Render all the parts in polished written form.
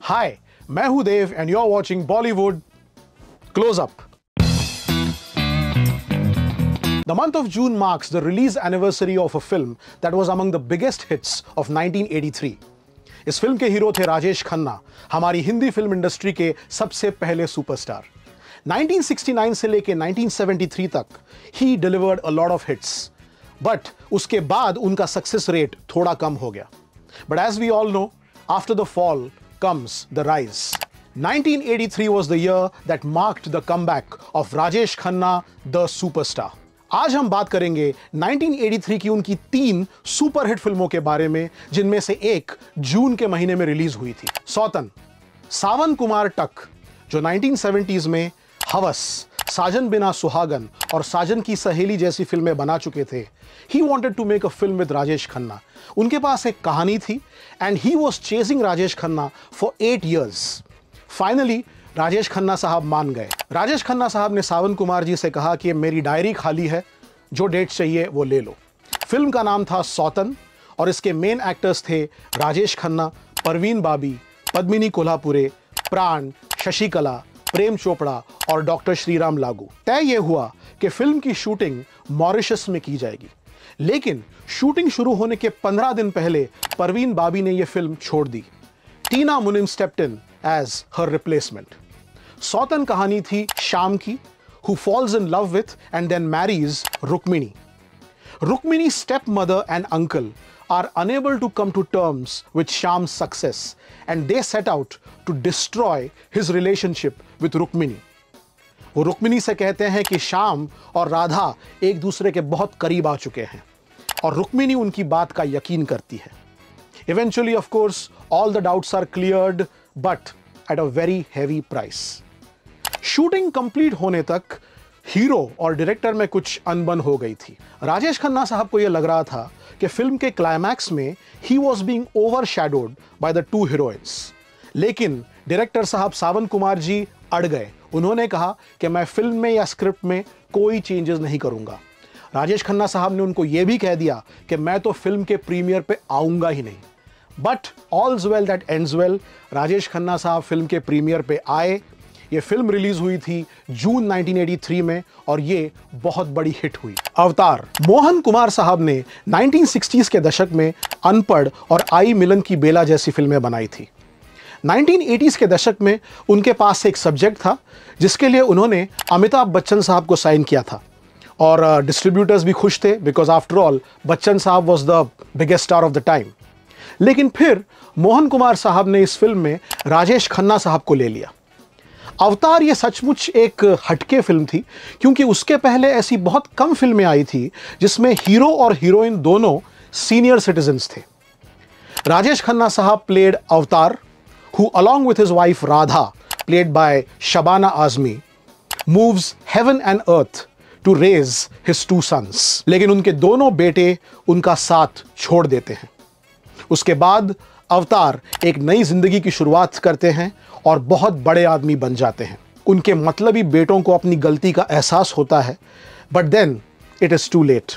Hi, मैं हूं देव and you're watching Bollywood Closeup. The month of June marks the release anniversary of a film that was among the biggest hits of 1983. इस film के hero थे राजेश खन्ना, हमारी Hindi film industry के सबसे पहले superstar. 1969 से लेके 1973 तक ही delivered a lot of hits, but उसके बाद उनका सक्सेस रेट थोड़ा कम हो गया। But as we all know, after the fall comes the rise. 1983 was the year that marked the comeback of Rajesh Khanna, the superstar. आज हम बात करेंगे 1983 की उनकी 3 सुपरहिट फिल्मों के बारे में, जिनमें से एक जून के महीने में रिलीज हुई थी। सौतन, सावन कुमार टक, जो 1970s में हवस, साजन बिना सुहागन और साजन की सहेली जैसी फिल्में बना चुके थे। He wanted to make a film with Rajesh Khanna. उनके पास एक कहानी थी and he was chasing Rajesh Khanna for 8 years. Finally, Rajesh Khanna साहब मान गए। राजेश खन्ना साहब ने सावन कुमार जी से कहा कि मेरी डायरी खाली है, जो डेट चाहिए वो ले लो। फिल्म का नाम था सौतन और इसके मेन एक्टर्स थे राजेश खन्ना, परवीन बाबी, पद्मिनी कोल्हापुरे, प्राण, शशिकला, प्रेम चोपड़ा और डॉक्टर श्रीराम लागू। तय यह हुआ कि फिल्म की शूटिंग मॉरिशस में की जाएगी, लेकिन शूटिंग शुरू होने के 15 दिन पहले परवीन बाबी ने यह फिल्म छोड़ दी। Tina Munim stepped in as her replacement. Sautan कहानी थी श्याम की, who falls in love with and then marries Rukmini. Rukmini's stepmother and uncle are unable to come to terms with Shyam's success and they set out to destroy his relationship with Rukmini. वो रुक्मिणी से कहते हैं कि श्याम और राधा एक दूसरे के बहुत करीब आ चुके हैं और रुक्मिणी उनकी बात का यकीन करती है। Eventually, of course, all the doubts are cleared, but at a very heavy price. Shooting complete होने तक हीरो और डायरेक्टर में कुछ अनबन हो गई थी। राजेश खन्ना साहब को यह लग रहा था कि फिल्म के क्लाइमैक्स में ही was being overshadowed by the 2 heroines, लेकिन डायरेक्टर साहब सावन कुमार जी अड़ गए। उन्होंने कहा कि मैं फिल्म में या स्क्रिप्ट में कोई चेंजेस नहीं करूंगा। राजेश खन्ना साहब ने उनको यह भी कह दिया कि मैं तो फिल्म के प्रीमियर पे आऊंगा ही नहीं। But all's well that ends well. Rajesh Khanna साहब फिल्म के प्रीमियर पे आए। ये फिल्म रिलीज हुई थी जून 1983 में और ये बहुत बड़ी हिट हुई। अवतार, मोहन कुमार साहब ने 1960s के दशक में अनपढ़ और आई मिलन की बेला जैसी फिल्में बनाई थी। 1980s के दशक में उनके पास एक सब्जेक्ट था जिसके लिए उन्होंने अमिताभ बच्चन साहब को साइन किया था और डिस्ट्रीब्यूटर्स भी खुश थे, बिकॉज आफ्टर ऑल बच्चन साहब was the biggest star of the time. लेकिन फिर मोहन कुमार साहब ने इस फिल्म में राजेश खन्ना साहब को ले लिया। अवतार ये सचमुच एक हटके फिल्म थी, क्योंकि उसके पहले ऐसी बहुत कम फिल्में आई थी जिसमें हीरो और हीरोइन दोनों सीनियर सिटीजन्स थे। राजेश खन्ना साहब प्लेड अवतार, who along with his wife Radha, played by Shabana Azmi, moves heaven and earth to raise his 2 sons. लेकिन उनके दोनों बेटे उनका साथ छोड़ देते हैं। उसके बाद अवतार एक नई जिंदगी की शुरुआत करते हैं और बहुत बड़े आदमी बन जाते हैं। उनके मतलबी बेटों को अपनी गलती का एहसास होता है, but then it is too late.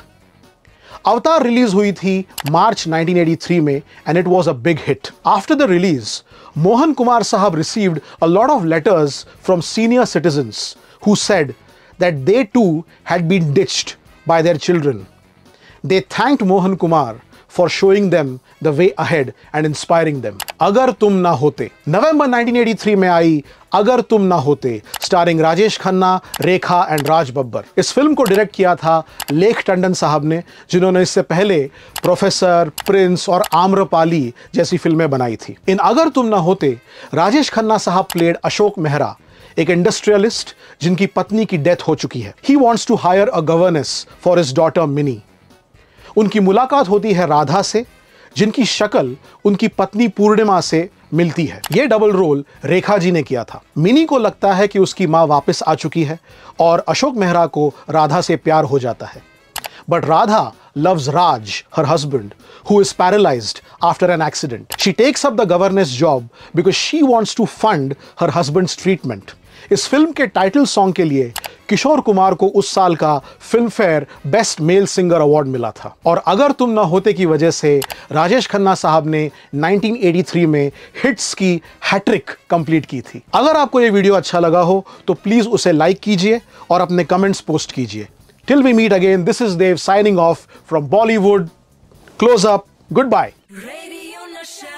Avtaar release हुई थी मार्च 1983 में and it was a big hit. After the release, Mohan Kumar साहब received a lot of letters from senior citizens who said that they too had been ditched by their children. They thanked Mohan Kumar for showing them the way ahead and inspiring them. अगर तुम ना होते, नवंबर 1983 में आई अगर तुम ना होते, starring Rajesh Khanna, Rekha and Raj Babbar. इस फिल्म को डायरेक्ट किया था लेख टंडन साहब ने, जिन्होंने इससे पहले प्रोफेसर, प्रिंस और आम्रपाली जैसी फिल्में बनाई थी। इन अगर तुम ना होते, राजेश खन्ना साहब प्लेड अशोक मेहरा, एक इंडस्ट्रियलिस्ट जिनकी पत्नी की डेथ हो चुकी है। He wants to hire a governess for his daughter Minnie. उनकी मुलाकात होती है राधा से, जिनकी शक्ल उनकी पत्नी पूर्णिमा से मिलती है। यह डबल रोल रेखा जी ने किया था। मिनी को लगता है कि उसकी मां वापस आ चुकी है और अशोक मेहरा को राधा से प्यार हो जाता है। But Radha loves Raj, her husband, who is paralyzed after an accident. She takes up the governess job because she wants to fund her husband's treatment. इस फिल्म के टाइटल सॉन्ग के लिए किशोर कुमार को उस साल का Filmfare best male singer award मिला था। और अगर तुम ना होते की वजह से राजेश खन्ना साहब ने 1983 में हिट्स की हैट्रिक कंप्लीट की थी। अगर आपको यह वीडियो अच्छा लगा हो तो प्लीज उसे लाइक कीजिए और अपने कमेंट्स पोस्ट कीजिए। Till we meet again, this is Dev signing off from Bollywood close up. Good bye.